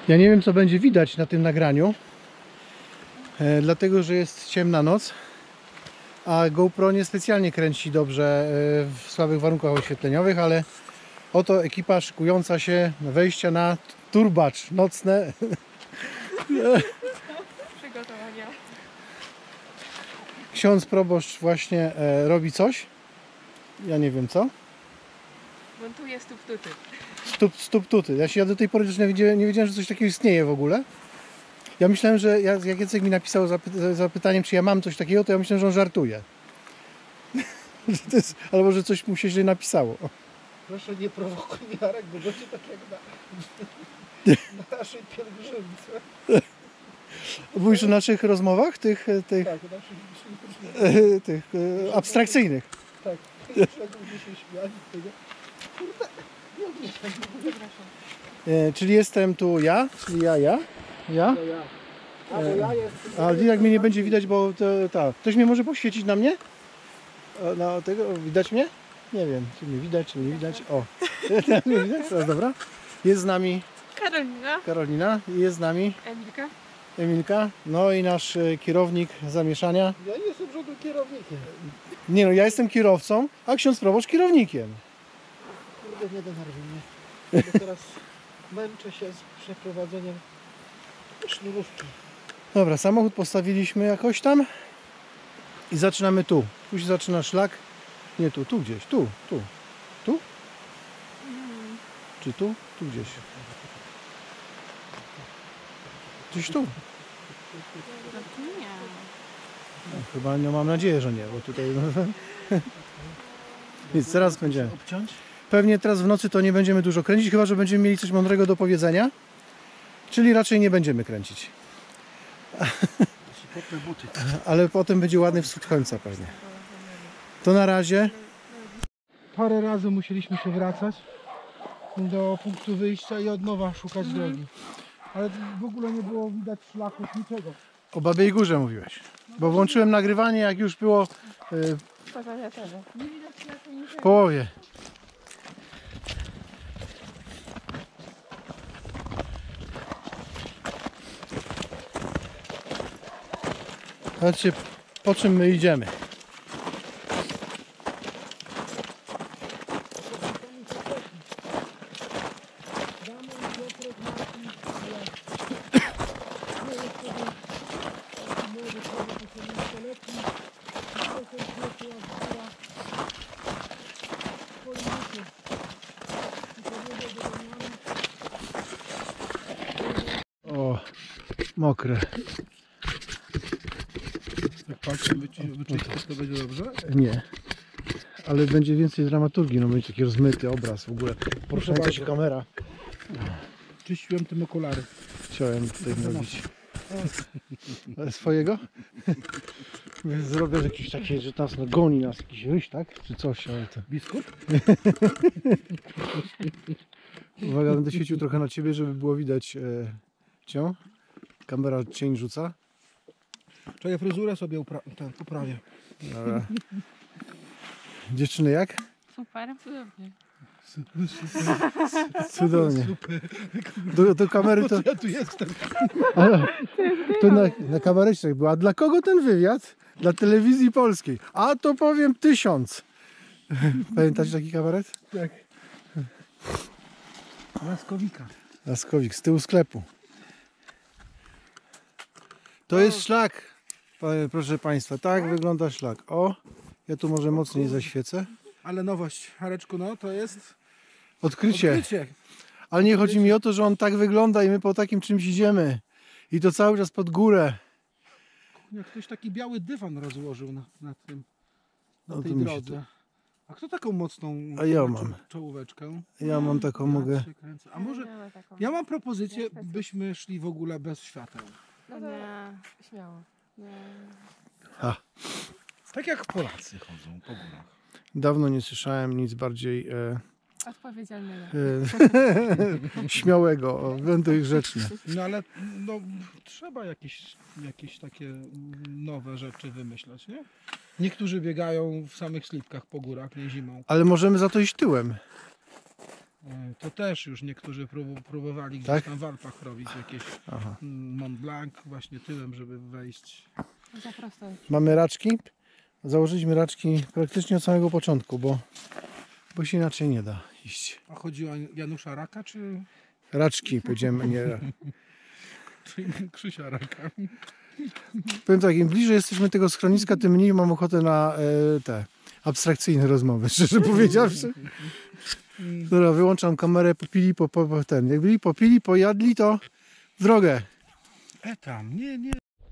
Ja nie wiem, co będzie widać na tym nagraniu, dlatego, że jest ciemna noc, a GoPro niespecjalnie kręci dobrze w słabych warunkach oświetleniowych, ale oto ekipa szykująca się do wejścia na turbacz nocne. Przygotowania. Ksiądz proboszcz właśnie robi coś. Ja nie wiem co. Montuje stóp-tuty. Stóp-tuty. Ja do tej pory też nie wiedziałem, że coś takiego istnieje w ogóle. Ja myślałem, że jak Jacek mi napisał zapytaniem, czy ja mam coś takiego, to ja myślałem, że on żartuje. Albo że coś mu się źle napisało. Proszę nie prowokuj Jarek, bo będzie tak jak na naszej pielgrzymce. Mówisz o naszych rozmowach? Tych Tak, naszych abstrakcyjnych. Tak, jak ludzie się śmiali tego. Kurde, nie odniesiemy. Czyli jestem tu ja, czyli ja. A bo ja jestem. A jak mnie nie będzie widać, bo ktoś mnie może poświecić na mnie? Na tego, widać mnie? Nie wiem, czy mnie widać, czy nie widać. O, nie widać, teraz dobra. Jest z nami Karolina i jest z nami Emilka. No i nasz kierownik zamieszania. Ja nie jestem żadnym kierownikiem. Nie no, ja jestem kierowcą, a ksiądz proboszcz kierownikiem. Kurde, nie denerwuj mnie. Bo teraz męczę się z przeprowadzeniem sznurówki. Dobra, samochód postawiliśmy jakoś tam i zaczynamy tu. Tu się zaczyna szlak. Nie tu, tu gdzieś, tu. Czy tu? Tu gdzieś. Gdzieś tu. Nie. No, chyba nie, mam nadzieję, że nie, bo tutaj... Nic, teraz będziemy. Obciąć? Pewnie teraz w nocy to nie będziemy dużo kręcić, chyba że będziemy mieli coś mądrego do powiedzenia. Czyli raczej nie będziemy kręcić. Ale potem będzie ładny wschód końca pewnie. To na razie. Parę razy musieliśmy się wracać do punktu wyjścia i od nowa szukać drogi. Ale w ogóle nie było widać szlaków, niczego. O Babiej Górze mówiłeś. Bo włączyłem nagrywanie, jak już było w połowie. Zobaczcie, po czym my idziemy. O, mokre. Jak palcem wyczyścić, to będzie dobrze? Nie. Ale będzie więcej dramaturgii, no będzie taki rozmyty obraz w ogóle. Poruszająca się kamera. Czyściłem tym okulary. Chciałem tutaj zrobić. Ale swojego? Zrobię jakiś taki, że nas goni nas jakiś ryś, tak? Czy coś, ale to... Biskup? Uwaga, będę świecił trochę na ciebie, żeby było widać cię. Kamera cień rzuca. Czekaj, fryzurę sobie poprawię. Dobra. Dziewczyny jak? Super, cudownie. Cudownie. Do kamery to... Ja tu jestem. Tu na kamereczkach była. A dla kogo ten wywiad? Dla telewizji polskiej. A to powiem 1000. Pamiętacie taki kabaret? Tak. Laskowika. Laskowik, z tyłu sklepu. To jest szlak. Proszę Państwa, tak wygląda szlak. O, ja tu może mocniej zaświecę. Ale nowość, Hareczku, no to jest Odkrycie. odkrycie. Ale nie chodzi mi o to, że on tak wygląda i my po takim czymś idziemy. I to cały czas pod górę. Jak ktoś taki biały dywan rozłożył na tym, na No tej to mi się drodze. A kto taką mocną A ja mam. czołóweczkę? Ja mam taką, mogę... się kręcę. A może ja mam propozycję, byśmy szli w ogóle bez świateł. No nie, śmiało. Nie. Ha. Tak jak Polacy chodzą po górach. Dawno nie słyszałem nic bardziej Odpowiedzialnego. śmiałego. Będę grzeczny. No ale no, trzeba jakieś takie nowe rzeczy wymyślać, nie? Niektórzy biegają w samych slipkach po górach, nie zimą. Ale możemy za to iść tyłem. To też już niektórzy próbowali gdzieś Tak? tam w Alpach robić jakieś Aha. Mont Blanc właśnie tyłem, żeby wejść. Za prosto. Mamy raczki. Założyliśmy raczki praktycznie od samego początku, bo się inaczej nie da iść. A chodzi o Janusza Raka czy Raczki, powiedziałem, nie. Krzysia Raka? Powiem tak, im bliżej jesteśmy tego schroniska, tym mniej mam ochotę na te abstrakcyjne rozmowy, szczerze powiedziawszy. Dobra, wyłączam kamerę, popili, ten. Jak byli popili, pojadli, to w drogę. Tam, nie.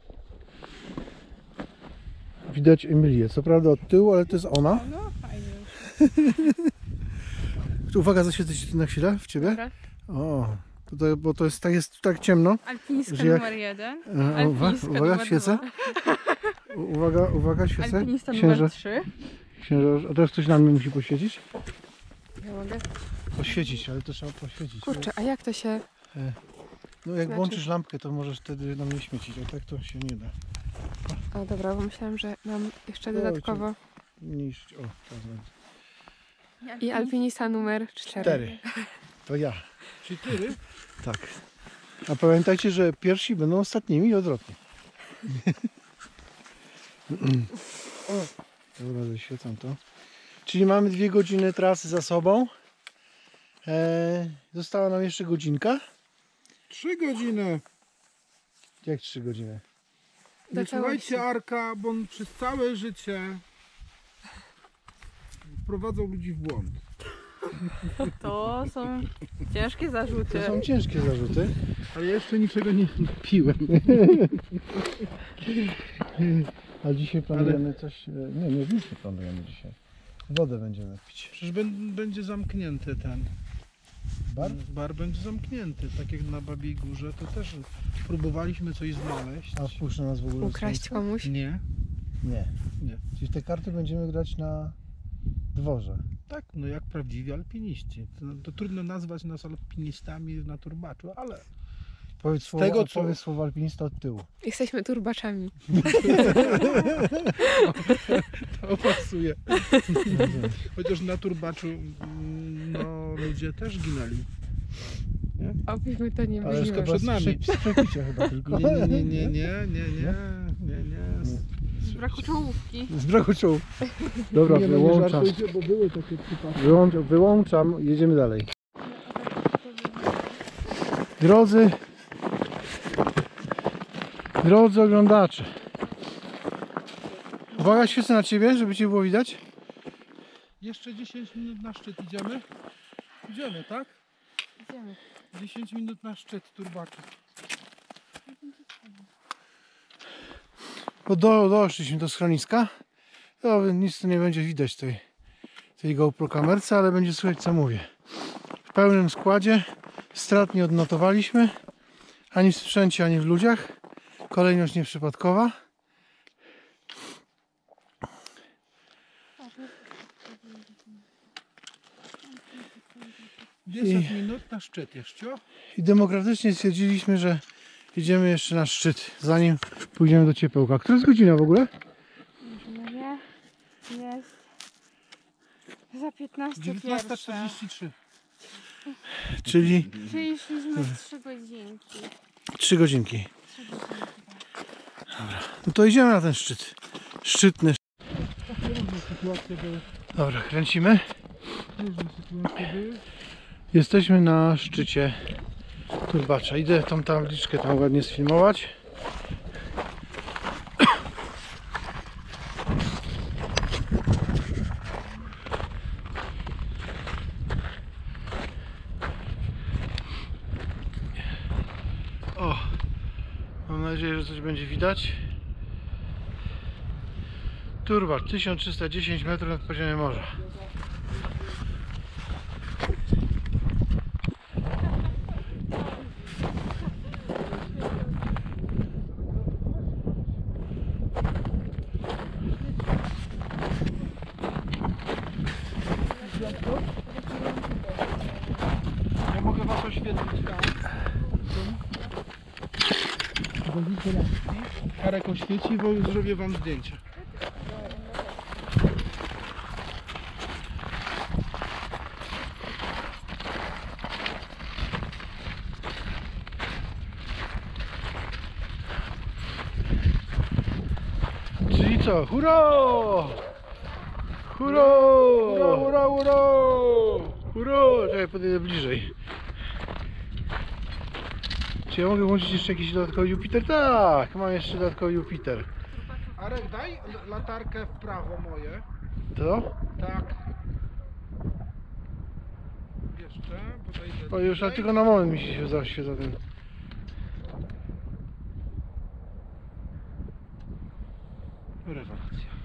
Widać Emilię, co prawda od tyłu, ale to jest ona. No fajnie. Uwaga, zaświecę się na chwilę w ciebie. Dobra. O, bo to jest tak ciemno. Alpinistka Że jak- numer 1. Uwaga, świecę. Uwaga, świecę. Alpinista Księża, numer 3. księża, a teraz ktoś na mnie musi poświecić? Ja mogę? Poświecić, ale to trzeba poświecić. Kurczę, a jak to się... No jak znaczy- włączysz lampkę, to możesz wtedy na mnie świecić, a tak to się nie da. O dobra, bo myślałam, że mam jeszcze No, dodatkowo... Niszcz. O, teraz będzie. I alpinista numer 4. 4. To ja. Czy ty? Tak. A pamiętajcie, że pierwsi będą ostatnimi i odwrotnie. Dobra, zaświecam to. Czyli mamy 2 godziny trasy za sobą. Została nam jeszcze godzinka. 3 godziny. Jak 3 godziny? Nie słuchajcie Arka, bo on przez całe życie wprowadzał ludzi w błąd. To są ciężkie zarzuty. To są ciężkie zarzuty. Ale ja jeszcze niczego nie piłem. A dzisiaj planujemy coś... Nie, nic nie planujemy dzisiaj. Wodę będziemy pić. Przecież będzie zamknięty ten. Bar? Bar będzie zamknięty. Tak jak na Babiej Górze, to też próbowaliśmy coś znaleźć. A wpuszcza nas w ogóle Ukraść słońce? komuś? Nie. Nie. Nie. Czyli te karty będziemy grać na dworze. Tak, no jak prawdziwi alpiniści. To trudno nazwać nas alpinistami na turbaczu, ale Powiedz słowo alpinista od tyłu. Jesteśmy turbaczami. to pasuje. Chociaż na turbaczu no, ludzie też ginęli. Obyśmy to nie Ale mówiły. przed nami. Z przepicia chyba tylko. Nie. Z braku czołówki. Z braku czołów. Dobra, Nie, no nie wyłączam. żartujcie, bo były takie przypadki. Wyłączam, jedziemy dalej. Drodzy oglądacze. Uwaga, świecę na ciebie, żeby cię było widać. Jeszcze 10 minut na szczyt idziemy? Idziemy, tak? Idziemy. 10 minut na szczyt turbaczu. Bo doszliśmy do schroniska. To nic tu nie będzie widać tej GoPro kamerce, ale będzie słychać co mówię. W pełnym składzie. Strat nie odnotowaliśmy. Ani w sprzęcie, ani w ludziach. Kolejność nieprzypadkowa. Minut na szczyt jeszcze. I demokratycznie stwierdziliśmy, że idziemy jeszcze na szczyt, zanim pójdziemy do ciepełka. Która jest godzina w ogóle? Nie, jest za 15 19:43. Czyli Czyli szliśmy 3 godzinki. 3 godzinki. Dobra, no to idziemy na ten szczyt. Szczytny. Różne sytuacje były. Dobra, kręcimy. Różne sytuacje były. Jesteśmy na szczycie turbacza. Idę tą tabliczkę tam ładnie sfilmować. O, mam nadzieję, że coś będzie widać. Turbacz 1310 metrów nad poziomem morza. Ja mogę was oświetlić tam. Karek oświeci, bo zrobię wam zdjęcie. co? Hurra! Hurra! Uro, uro, uro! Hurra! Czekaj, podejdę bliżej. Czy ja mogę włączyć jeszcze jakiś dodatkowy Jupiter? Tak, mam jeszcze dodatkowy Jupiter. Arek, daj latarkę w prawo moje. To? Tak. Jeszcze, podejdę O, już, ale bliżej. tylko na moment mi się zaświeca ten. Rewelacja.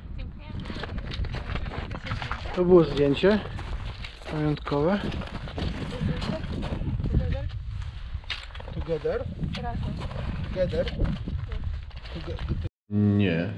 To było zdjęcie pamiątkowe. Together. Together. Nie.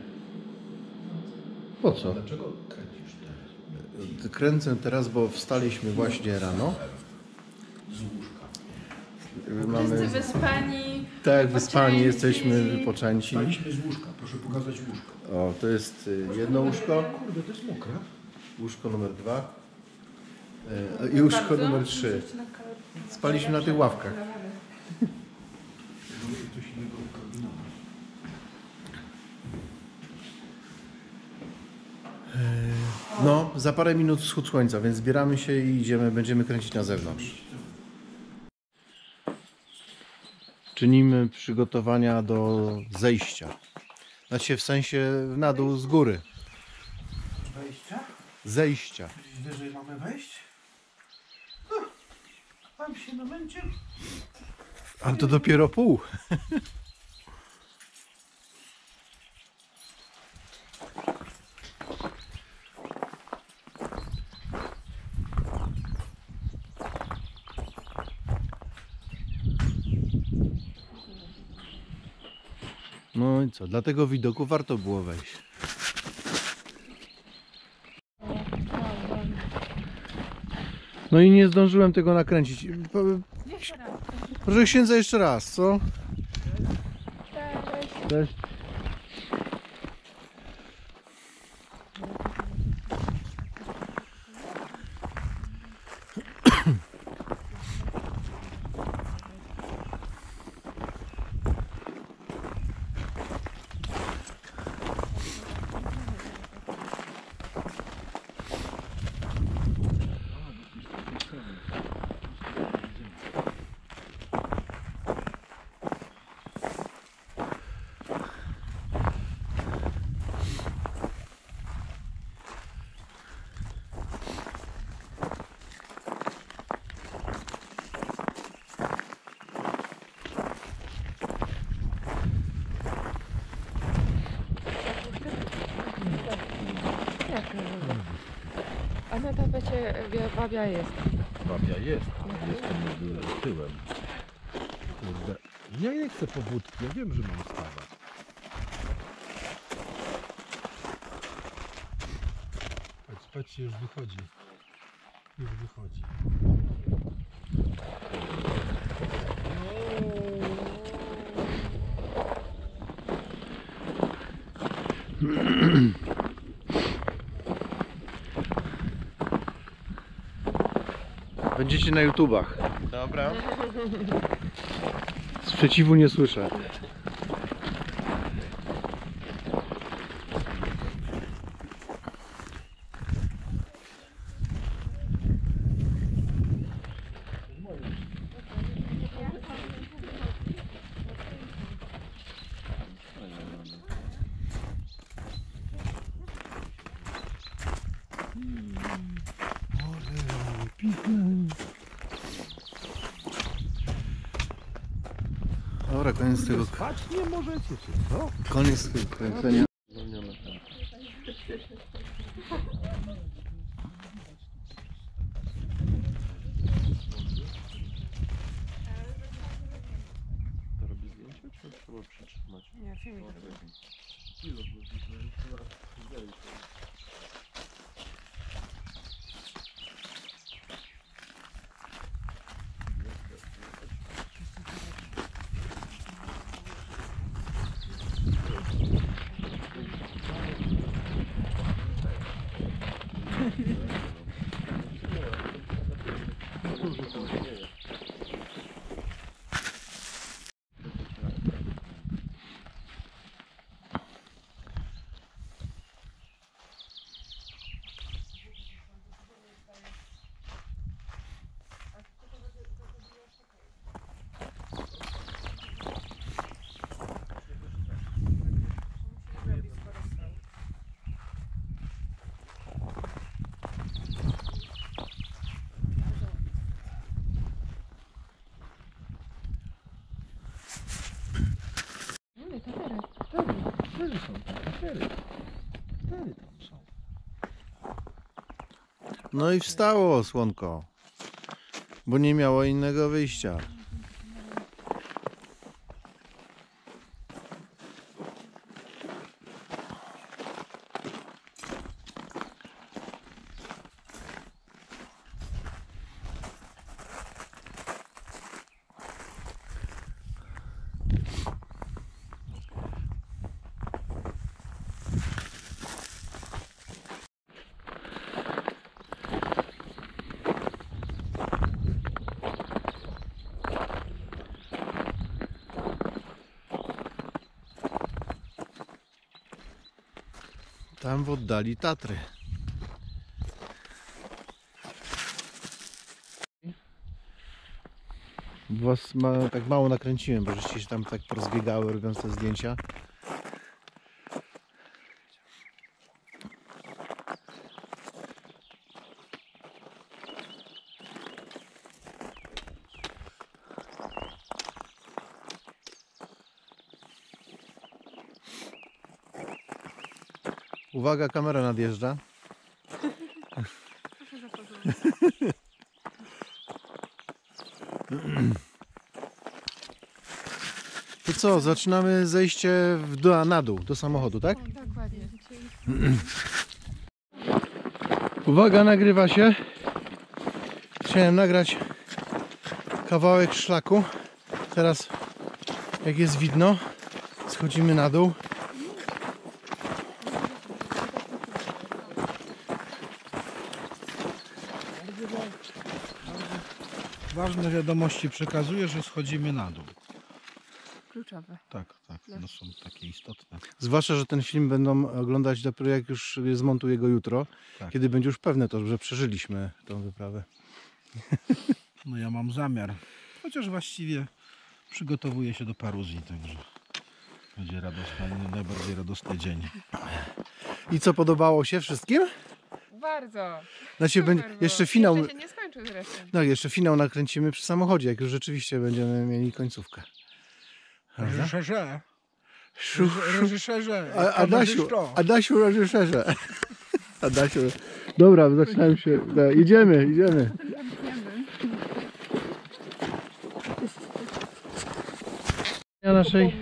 Po co? Dlaczego kręcisz teraz? Kręcę teraz, bo wstaliśmy właśnie rano. Z łóżka. Wszyscy wyspani. Tak, wyspani wypoczęci. jesteśmy, wypoczęci. Wstaliśmy z łóżka, proszę pokazać łóżko. O, to jest jedno łóżko, Kurde, to jest mokre. łóżko numer 2 i łóżko Bardzo. numer 3. Spaliśmy na tych ławkach. Coś innego kombinować. No, za parę minut wschód słońca, więc zbieramy się i idziemy, będziemy kręcić na zewnątrz. Czynimy przygotowania do zejścia. Znaczy w sensie na dół z góry. Wejścia? Zejścia. Gdzieś wyżej mamy wejść? No, tam się namęczył. Ale to dopiero pół. No i co, dla tego widoku warto było wejść. No i nie zdążyłem tego nakręcić. Jeszcze raz. Proszę księdza jeszcze raz, co? Cześć. Cześć. A na tapecie babia jest. Babia jest, jestem tyłem. Kurde. Ja nie chcę pobudki, ja wiem, że mam wstawać. Patrzcie, już wychodzi. Już wychodzi. Będziecie na YouTubach. Dobra. Sprzeciwu nie słyszę. Dobra, koniec tego. Spać nie możecie, czy co? Koniec tego kręcenia. To robi zdjęcie, czy trzeba przytrzymać? Nie, filmik robię. Tatery. Cztery są tam, cztery. Cztery tam są. No i wstało słonko, bo nie miało innego wyjścia. Tam w oddali Tatry. Was tak mało nakręciłem, bo żeście się tam tak porozbiegały, robiąc te zdjęcia. Uwaga, kamera nadjeżdża. To co, zaczynamy zejście na dół, do samochodu, tak? Dokładnie. Uwaga, nagrywa się. Chciałem nagrać kawałek szlaku. Teraz, jak jest widno, schodzimy na dół. Ważne wiadomości przekazuję, że schodzimy na dół. Kluczowe. Tak, one są takie istotne. Zwłaszcza, że ten film będą oglądać dopiero jak już zmontuję go jutro, Tak. kiedy będzie już pewne to, że przeżyliśmy tą wyprawę. No ja mam zamiar, chociaż właściwie przygotowuję się do paruzji, także będzie najbardziej radosny dzień. I co, podobało się wszystkim? Bardzo. Znaczy, Super było. jeszcze finał, Jeszcze się nie skończył zresztą. no jeszcze finał nakręcimy przy samochodzie, jak już rzeczywiście będziemy mieli końcówkę. Prawda? Reżyserze. Szu- Reżyserze. Adasiu, reżyserze. Adasiu. Dobra, zaczynałem się. Da, idziemy. Naszej.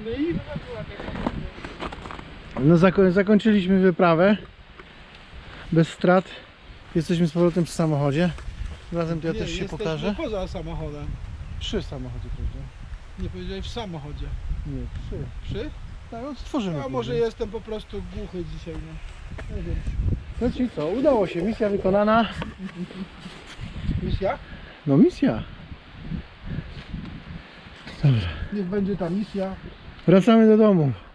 No, zakończyliśmy wyprawę. Bez strat. Jesteśmy z powrotem przy samochodzie. Razem to ja też się pokażę. Poza samochodem. Przy samochodzie, prawda? Nie powiedziałeś w samochodzie. Nie, przy. Przy? Tak, stworzymy. A może jestem po prostu głuchy dzisiaj, no. Nie wiem. No czyli co, udało się, misja wykonana. Misja? No misja. Dobrze. Niech będzie ta misja. Wracamy do domu.